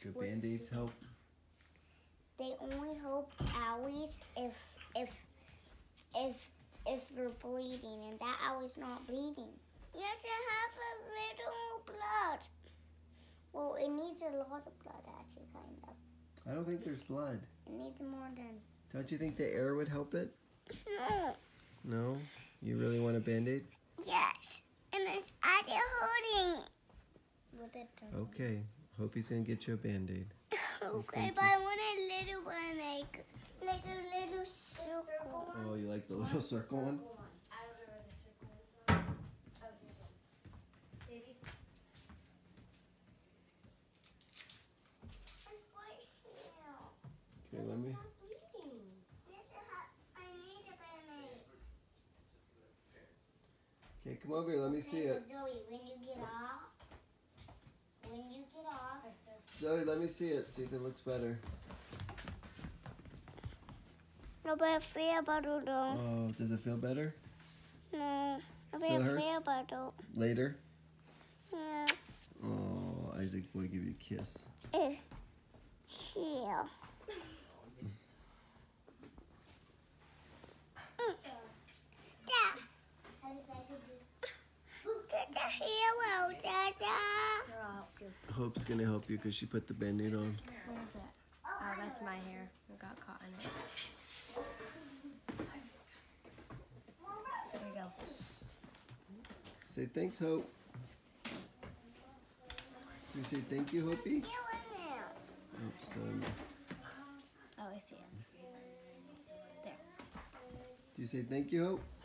Do Band-Aids help? They only help always if they're bleeding, and that owl's not bleeding. Yes, it has a little blood. Well, it needs a lot of blood, actually, kind of. I don't think there's blood. It needs more than. Don't you think the air would help it? No. No? You really want a Band-Aid? Yes, and it's actually hurting. Okay. Hope he's gonna get you a Band-Aid. Okay, but I want a little one, like a little circle. Oh, you like the little circle one? Okay, let me. Okay, come over here. Let me see it. Zoe, when you get off. Zoe, let me see it. See if it looks better. No, but I feel better though. Oh, does it feel better? No, I Still hurts? feel better. Later? Yeah. Oh, Isaac, boy, give you a kiss. Here. Hello, Dada. Hope's gonna help you because she put the Band-Aid on. Where is it? Oh, that's my hair. It got caught in it. There you go. Say thanks, Hope. You say thank you, Hopi? Hope's done. Oh, I see it. There. Do you say thank you, Hope?